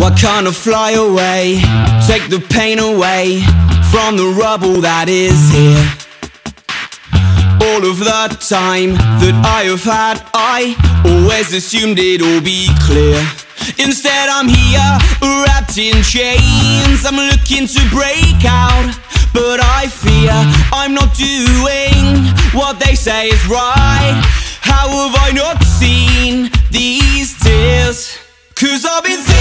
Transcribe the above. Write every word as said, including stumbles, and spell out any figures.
Why can't I fly away, take the pain away from the rubble that is here? All of the time that I have had, I always assumed it'll be clear. Instead I'm here, wrapped in chains. I'm looking to break out, but I fear I'm not doing what they say is right. How have I not seen these tears? 'Cause I've been